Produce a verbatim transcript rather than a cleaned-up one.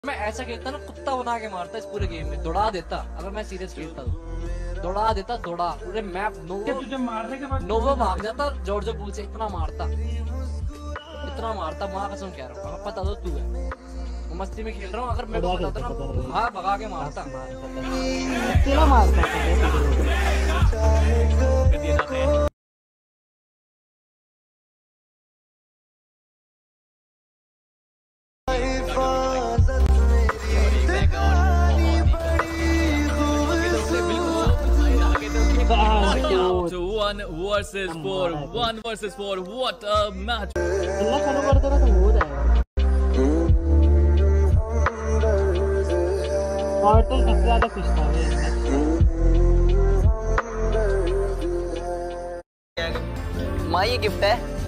मैं ऐसा खेलता ना, कुत्ता बना के मारता इस पूरे गेम में, दौड़ा देता। अगर मैं सीरियस खेलता तो दौड़ा देता, दौड़ा पूरे मैप नोवो तुझे मारने के बाद नोवो भाग जाता जॉर्जो पूल से। इतना मारता इतना मारता, माँ कसम कह रहा हूँ। पता तो तू है, मैं मस्ती में खेल रहा हूँ। अगर मेरे को पता था ना, हाँ भगा के मारता। तेरा मारता To one versus four, one versus four. What a match! खेलना चालू कर देना तो हो जाएगा। पोर्टल सबसे ज्यादा खींचता है। माँ ये गिफ्ट है।